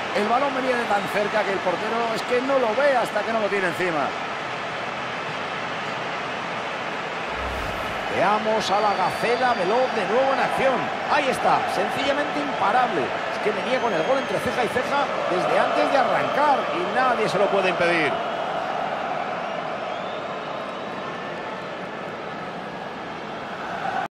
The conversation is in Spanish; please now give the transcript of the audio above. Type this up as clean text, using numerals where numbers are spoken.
El balón venía de tan cerca que el portero es que no lo ve hasta que no lo tiene encima. Veamos a la Gacela veloz de nuevo en acción. Ahí está, sencillamente imparable. Es que venía con el gol entre ceja y ceja desde antes de arrancar y nadie se lo puede impedir.